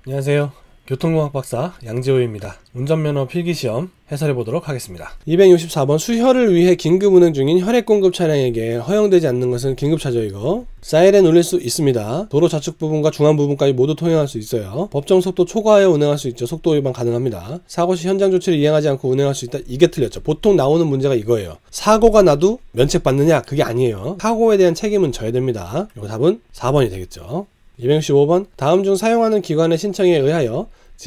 안녕하세요. 교통공학 박사 양지호입니다. 운전면허 필기시험 해설해 보도록 하겠습니다. 264번 수혈을 위해 긴급 운행 중인 혈액 공급 차량에게 허용되지 않는 것은 긴급차죠. 이거 사이렌 울릴 수 있습니다. 도로 좌측 부분과 중앙 부분까지 모두 통행할 수 있어요. 법정 속도 초과하여 운행할 수 있죠. 속도 위반 가능합니다. 사고 시 현장 조치를 이행하지 않고 운행할 수 있다. 이게 틀렸죠. 보통 나오는 문제가 이거예요. 사고가 나도 면책받느냐? 그게 아니에요. 사고에 대한 책임은 져야 됩니다. 이거 답은 4번이 되겠죠. 265번 다음 중 사용하는 기관의 신청에 의하여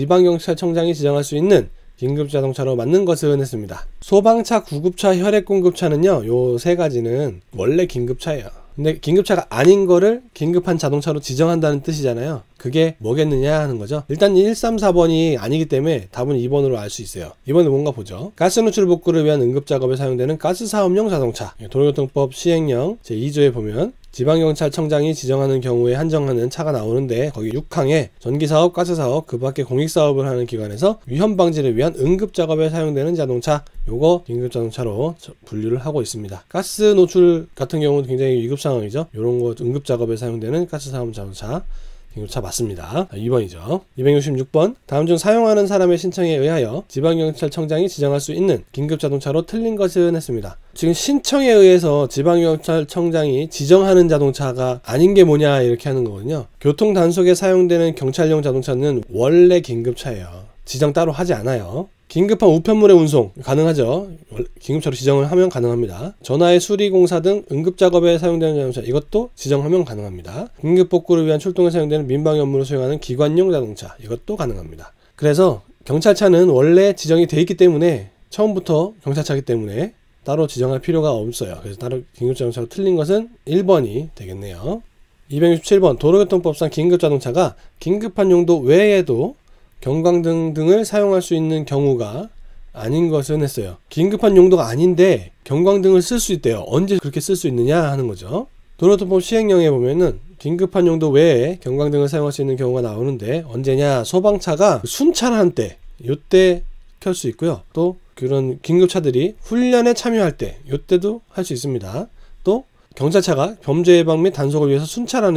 지방경찰청장이 지정할 수 있는 긴급자동차로 맞는 것은 했습니다. 소방차, 구급차, 혈액공급차는요, 요 세 가지는 원래 긴급차예요. 근데 긴급차가 아닌 거를 긴급한 자동차로 지정한다는 뜻이잖아요. 그게 뭐겠느냐 하는 거죠. 일단 134번이 아니기 때문에 답은 2번으로 알 수 있어요. 이번에 뭔가 보죠. 가스 누출 복구를 위한 응급작업에 사용되는 가스사업용 자동차. 도로교통법 시행령 제2조에 보면 지방경찰청장이 지정하는 경우에 한정하는 차가 나오는데 거기 6항에 전기사업, 가스사업, 그 밖에 공익사업을 하는 기관에서 위험방지를 위한 응급작업에 사용되는 자동차, 요거 긴급자동차로 분류를 하고 있습니다. 가스 노출 같은 경우는 굉장히 위급상황이죠. 요런 거 응급작업에 사용되는 가스사업 자동차 긴급차 맞습니다. 2번이죠. 266번 다음 중 사용하는 사람의 신청에 의하여 지방경찰청장이 지정할 수 있는 긴급자동차로 틀린 것은 했습니다. 지금 신청에 의해서 지방경찰청장이 지정하는 자동차가 아닌 게 뭐냐 이렇게 하는 거거든요. 교통단속에 사용되는 경찰용 자동차는 원래 긴급차예요. 지정 따로 하지 않아요. 긴급한 우편물의 운송 가능하죠. 긴급차로 지정을 하면 가능합니다. 전화의 수리공사 등 응급작업에 사용되는 자동차 이것도 지정하면 가능합니다. 긴급복구를 위한 출동에 사용되는 민방위 업무를 수행하는 기관용 자동차 이것도 가능합니다. 그래서 경찰차는 원래 지정이 돼 있기 때문에 처음부터 경찰차이기 때문에 따로 지정할 필요가 없어요. 그래서 따로 긴급자동차로 틀린 것은 1번이 되겠네요. 267번 도로교통법상 긴급자동차가 긴급한 용도 외에도 경광등 등을 사용할 수 있는 경우가 아닌 것은 했어요. 긴급한 용도가 아닌데 경광등을 쓸 수 있대요. 언제 그렇게 쓸 수 있느냐 하는 거죠. 도로교통법 시행령에 보면은 긴급한 용도 외에 경광등을 사용할 수 있는 경우가 나오는데 언제냐? 소방차가 순찰할 때 요때 켤 수 있고요. 또 그런 긴급차들이 훈련에 참여할 때 요때도 할 수 있습니다. 또 경찰차가 범죄 예방 및 단속을 위해서 순찰하는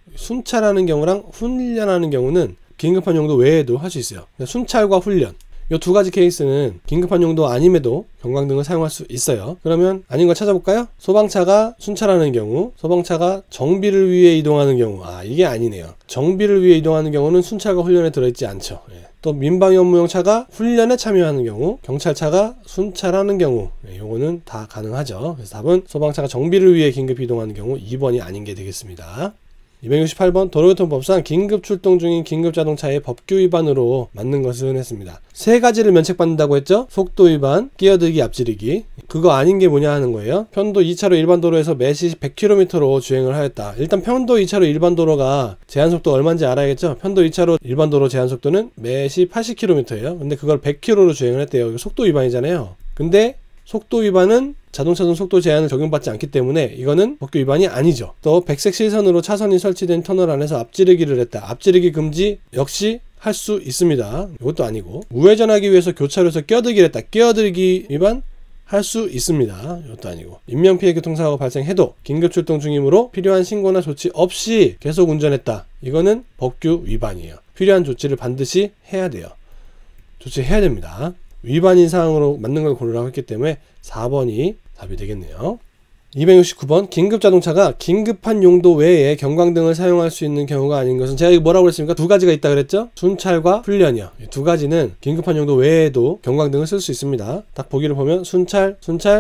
경우랑 훈련하는 경우는 긴급한 용도 외에도 할 수 있어요. 순찰과 훈련 이 두 가지 케이스는 긴급한 용도 아님에도 경광등을 사용할 수 있어요. 그러면 아닌 거 찾아볼까요? 소방차가 순찰하는 경우, 소방차가 정비를 위해 이동하는 경우 이게 아니네요. 정비를 위해 이동하는 경우는 순찰과 훈련에 들어있지 않죠. 또 민방위 업무용 차가 훈련에 참여하는 경우, 경찰차가 순찰하는 경우 요거는 다 가능하죠. 그래서 답은 소방차가 정비를 위해 긴급 이동하는 경우 2번이 아닌 게 되겠습니다. 268번 도로교통법상 긴급 출동 중인 긴급자동차의 법규 위반으로 맞는 것은 했습니다. 세 가지를 면책받는다고 했죠? 속도 위반, 끼어들기, 앞지르기. 그거 아닌 게 뭐냐 하는 거예요. 편도 2차로 일반 도로에서 매시 100km로 주행을 하였다. 일단 편도 2차로 일반 도로가 제한속도 얼마인지 알아야겠죠? 편도 2차로 일반 도로 제한속도는 매시 80km예요. 근데 그걸 100km로 주행을 했대요. 이거 속도 위반이잖아요. 근데 속도 위반은 자동차선 속도 제한을 적용받지 않기 때문에 이거는 법규 위반이 아니죠. 또 백색 실선으로 차선이 설치된 터널 안에서 앞지르기를 했다. 앞지르기 금지 역시 할 수 있습니다. 이것도 아니고 우회전하기 위해서 교차로에서 끼어들기를 했다. 끼어들기 위반 할 수 있습니다. 이것도 아니고 인명피해 교통사고가 발생해도 긴급출동 중이므로 필요한 신고나 조치 없이 계속 운전했다. 이거는 법규 위반이에요. 필요한 조치를 반드시 해야 돼요. 조치해야 됩니다. 위반인 사항으로 맞는 걸 고르라고 했기 때문에 4번이 답이 되겠네요. 269번 긴급자동차가 긴급한 용도 외에 경광등을 사용할 수 있는 경우가 아닌 것은 제가 이거 뭐라고 그랬습니까? 두 가지가 있다 그랬죠? 순찰과 훈련이요. 이 두 가지는 긴급한 용도 외에도 경광등을 쓸 수 있습니다. 딱 보기를 보면 순찰,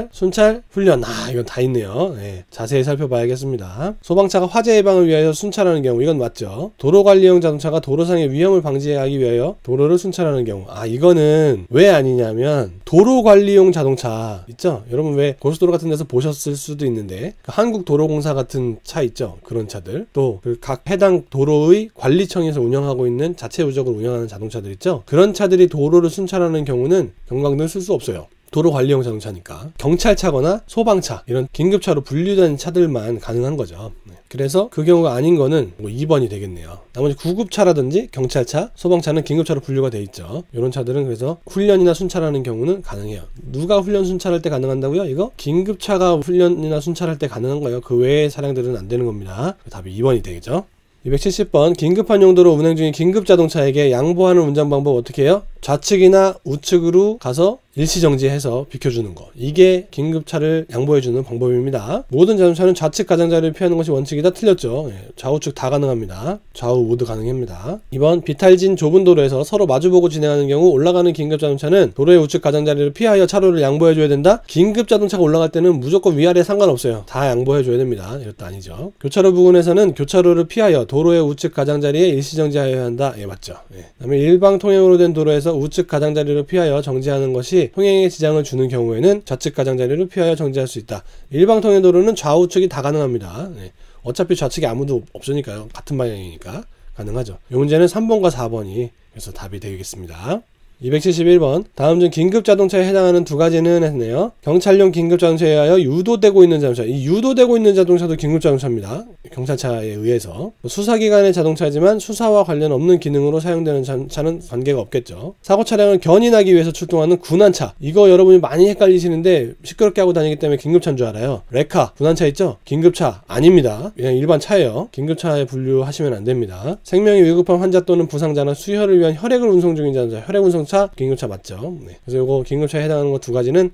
훈련 이건 다 있네요. 자세히 살펴봐야겠습니다. 소방차가 화재 예방을 위하여 순찰하는 경우 이건 맞죠? 도로관리용 자동차가 도로상의 위험을 방지하기 위하여 도로를 순찰하는 경우 이거는 왜 아니냐면 도로관리용 자동차 있죠? 여러분 왜 고속도로 같은 데서 보셨을 수도 있는데 한국도로공사 같은 차 있죠. 그런 차들 또 각 해당 도로의 관리청에서 운영하고 있는 자체적으로 운영하는 자동차들 있죠. 그런 차들이 도로를 순찰하는 경우는 경광등을 쓸 수 없어요. 도로 관리용 자동차니까. 경찰차거나 소방차 이런 긴급차로 분류된 차들만 가능한 거죠. 그래서 그 경우가 아닌 거는 2번이 되겠네요. 나머지 구급차라든지 경찰차, 소방차는 긴급차로 분류가 돼 있죠. 이런 차들은 그래서 훈련이나 순찰하는 경우는 가능해요. 누가 훈련 순찰할 때 가능한다고요? 이거 긴급차가 훈련이나 순찰할 때 가능한 거예요. 그 외의 차량들은 안 되는 겁니다. 답이 2번이 되겠죠. 270번 긴급한 용도로 운행 중인 긴급자동차에게 양보하는 운전 방법 어떻게 해요? 좌측이나 우측으로 가서 일시정지해서 비켜주는 거. 이게 긴급차를 양보해주는 방법입니다. 모든 자동차는 좌측 가장자리를 피하는 것이 원칙이다. 틀렸죠. 좌우측 다 가능합니다. 좌우 모두 가능합니다. 2번 비탈진 좁은 도로에서 서로 마주보고 진행하는 경우 올라가는 긴급자동차는 도로의 우측 가장자리를 피하여 차로를 양보해줘야 된다. 긴급자동차가 올라갈 때는 무조건 위아래 상관없어요. 다 양보해줘야 됩니다. 이것도 아니죠. 교차로 부근에서는 교차로를 피하여 도로의 우측 가장자리에 일시정지하여야 한다. 예, 맞죠. 그 다음에 일방통행으로 된 도로에서 우측 가장자리를 피하여 정지하는 것이 통행에 지장을 주는 경우에는 좌측 가장자리를 피하여 정지할 수 있다. 일방통행 도로는 좌우측이 다 가능합니다. 어차피 좌측에 아무도 없으니까요. 같은 방향이니까 가능하죠. 이 문제는 3번과 4번이 그래서 답이 되겠습니다. 271번 다음 중 긴급자동차에 해당하는 두 가지는 했네요. 경찰용 긴급자동차에 의하여 유도되고 있는 자동차. 이 유도되고 있는 자동차도 긴급자동차입니다. 경찰차에 의해서. 수사기관의 자동차지만 수사와 관련 없는 기능으로 사용되는 차는 관계가 없겠죠. 사고 차량을 견인하기 위해서 출동하는 군환차. 이거 여러분이 많이 헷갈리시는데 시끄럽게 하고 다니기 때문에 긴급차인 줄 알아요. 레카 군환차 있죠? 긴급차 아닙니다. 그냥 일반 차예요. 긴급차에 분류하시면 안 됩니다. 생명이 위급한 환자 또는 부상자나 수혈을 위한 혈액을 운송 중인 자동차. 혈액 운송 긴급차 맞죠. 그래서 이거 긴급차에 해당하는 것 두 가지는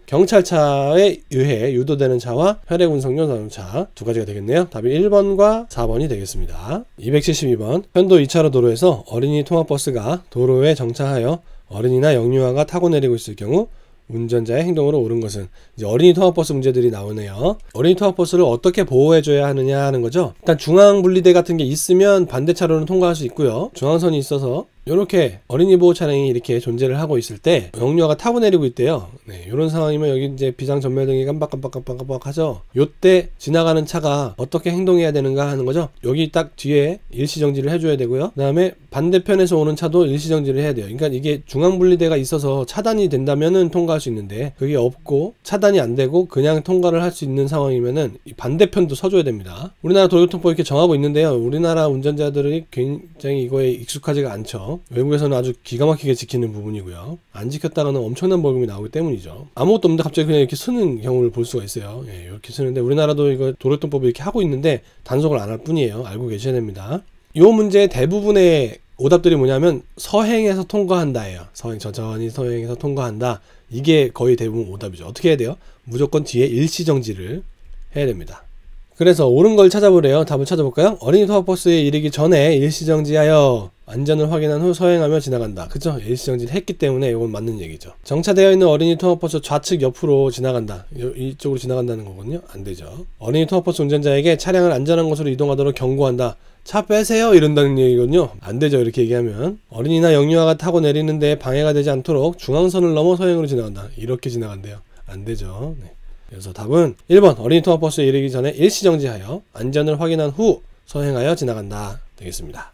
경찰차에 의해 유도되는 차와 혈액 운송용 자동차 두 가지가 되겠네요. 답이 1번과 4번이 되겠습니다. 272번 편도 2차로 도로에서 어린이 통학버스가 도로에 정차하여 어린이나 영유아가 타고 내리고 있을 경우 운전자의 행동으로 옳은 것은 이제 어린이 통학버스 문제들이 나오네요. 어린이 통학버스를 어떻게 보호해줘야 하느냐 하는 거죠. 일단 중앙분리대 같은 게 있으면 반대 차로는 통과할 수 있고요. 중앙선이 있어서 이렇게 어린이 보호 차량이 이렇게 존재를 하고 있을 때 영유아가 타고 내리고 있대요. 이런 상황이면 여기 이제 비상 전멸등이 깜빡깜빡 하죠. 요때 지나가는 차가 어떻게 행동해야 되는가 하는 거죠. 여기 딱 뒤에 일시정지를 해줘야 되고요. 그 다음에 반대편에서 오는 차도 일시정지를 해야 돼요. 그러니까 이게 중앙분리대가 있어서 차단이 된다면은 통과할 수 있는데 그게 없고 차단이 안 되고 그냥 통과를 할 수 있는 상황이면은 이 반대편도 서줘야 됩니다. 우리나라 도로교통법 이렇게 정하고 있는데요. 우리나라 운전자들이 굉장히 이거에 익숙하지가 않죠. 외국에서는 아주 기가 막히게 지키는 부분이고요. 안 지켰다가는 엄청난 벌금이 나오기 때문이죠. 아무것도 없는데 갑자기 그냥 이렇게 쓰는 경우를 볼 수가 있어요. 이렇게 쓰는데 우리나라도 이거 도로교통법을 이렇게 하고 있는데 단속을 안 할 뿐이에요. 알고 계셔야 됩니다. 이 문제의 대부분의 오답들이 뭐냐면 서행해서 통과한다예요. 천천히 서행해서 통과한다. 이게 거의 대부분 오답이죠. 어떻게 해야 돼요? 무조건 뒤에 일시정지를 해야 됩니다. 그래서 옳은 걸 찾아보래요. 답을 찾아볼까요? 어린이 통학버스에 이르기 전에 일시정지하여 안전을 확인한 후 서행하며 지나간다. 그죠? 일시정지를 했기 때문에 이건 맞는 얘기죠. 정차되어 있는 어린이 통학버스 좌측 옆으로 지나간다. 이쪽으로 지나간다는 거거든요. 안 되죠. 어린이 통학버스 운전자에게 차량을 안전한 곳으로 이동하도록 경고한다. 차 빼세요 이런다는 얘기거든요. 안 되죠. 이렇게 얘기하면 어린이나 영유아가 타고 내리는데 방해가 되지 않도록 중앙선을 넘어 서행으로 지나간다. 이렇게 지나간대요. 안 되죠. 그래서 답은 1번 어린이 통학버스에 이르기 전에 일시정지하여 안전을 확인한 후 서행하여 지나간다 되겠습니다.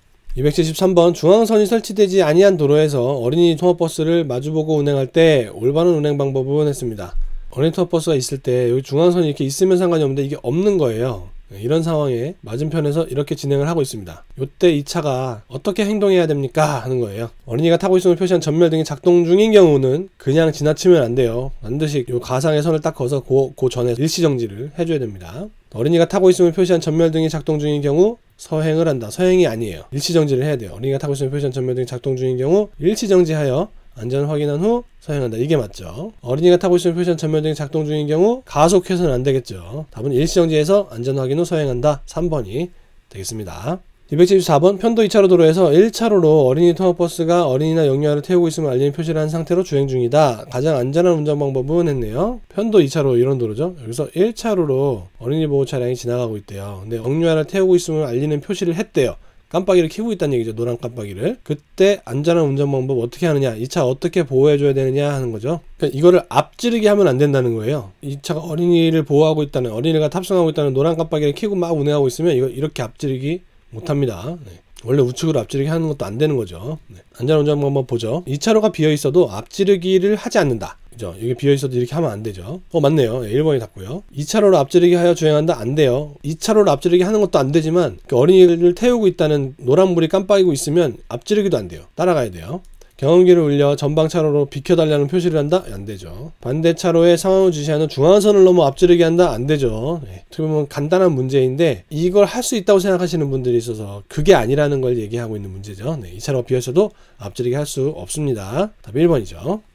273번 중앙선이 설치되지 아니한 도로에서 어린이 통학버스를 마주보고 운행할 때 올바른 운행 방법은 했습니다. 어린이 통학버스가 있을 때 여기 중앙선이 이렇게 있으면 상관이 없는데 이게 없는 거예요. 이런 상황에 맞은편에서 이렇게 진행을 하고 있습니다. 이때 이 차가 어떻게 행동해야 됩니까? 하는 거예요. 어린이가 타고 있음을 표시한 전멸등이 작동 중인 경우는 그냥 지나치면 안 돼요. 반드시 이 가상의 선을 딱 그어서 그 전에 일시정지를 해줘야 됩니다. 어린이가 타고 있음을 표시한 전멸등이 작동 중인 경우 서행을 한다. 서행이 아니에요. 일시정지를 해야 돼요. 어린이가 타고 있음을 표시한 전멸등이 작동 중인 경우 일시정지하여 안전 확인한 후 서행한다. 이게 맞죠. 어린이가 타고 있음을 표시한 전멸등이 작동 중인 경우 가속해서는 안 되겠죠. 답은 일시정지해서 안전 확인 후 서행한다. 3번이 되겠습니다. 274번 편도 2차로 도로에서 1차로로 어린이 통학버스가 어린이나 영유아를 태우고 있음을 알리는 표시를 한 상태로 주행 중이다. 가장 안전한 운전 방법은 했네요. 편도 2차로 이런 도로죠. 여기서 1차로로 어린이 보호 차량이 지나가고 있대요. 근데 영유아를 태우고 있음을 알리는 표시를 했대요. 깜빡이를 켜고 있다는 얘기죠. 노란 깜빡이를. 그때 안전한 운전 방법 어떻게 하느냐, 이 차 어떻게 보호해줘야 되느냐 하는 거죠. 그러니까 이거를 앞지르게 하면 안 된다는 거예요. 이 차가 어린이를 보호하고 있다는, 어린이가 탑승하고 있다는 노란 깜빡이를 켜고 막 운행하고 있으면 이거 이렇게 앞지르기 못합니다. 원래 우측으로 앞지르기 하는 것도 안 되는 거죠. 안전한 운전 방법 보죠. 2차로가 비어 있어도 앞지르기를 하지 않는다. 그죠? 이게 비어 있어도 이렇게 하면 안 되죠. 맞네요. 1번이 닿고요. 2차로로 앞지르기 하여 주행한다. 안 돼요. 2차로로 앞지르기 하는 것도 안 되지만 어린이를 태우고 있다는 노란불이 깜빡이고 있으면 앞지르기도 안 돼요. 따라가야 돼요. 경운기를 울려 전방 차로로 비켜달라는 표시를 한다? 안 되죠. 반대 차로에 상황을 주시하는 중앙선을 넘어 앞지르게 한다? 안 되죠. 어떻게 보면 간단한 문제인데 이걸 할 수 있다고 생각하시는 분들이 있어서 그게 아니라는 걸 얘기하고 있는 문제죠. 이 차로가 비어있어도 앞지르게 할 수 없습니다. 답이 1번이죠.